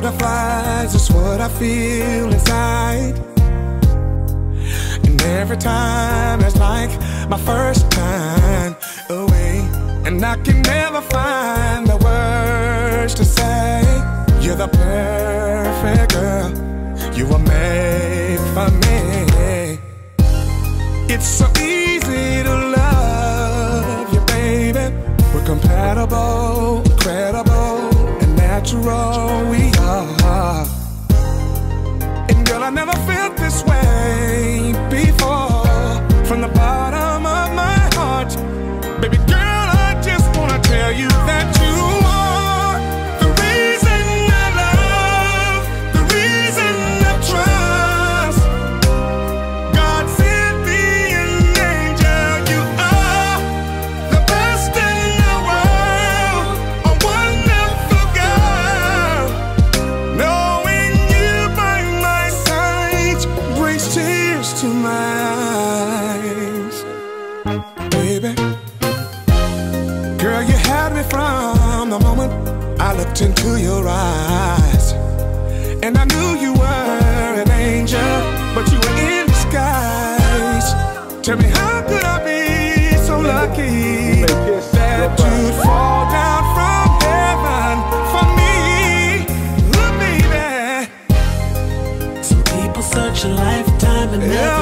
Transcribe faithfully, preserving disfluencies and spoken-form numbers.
butterflies is what I feel inside. And every time it's like my first time away, and I can never find the words to say. You're the perfect girl, you were made for me. It's so easy to love you, baby. We're compatible, incredible, and natural we are. And girl, I never felt this way before. From the bottom of my heart, baby girl, I just wanna tell you that you are the reason I love, the reason I trust. God sent me an angel. You are the best in the world, a wonderful girl. Knowing you by my side brings tears to my eyes, baby. Girl, you had me from the moment I looked into your eyes, and I knew you were an angel, but you were in disguise. Tell me, how could I be so lucky that you'd fall down from heaven for me? Look, baby, Some people search a lifetime and never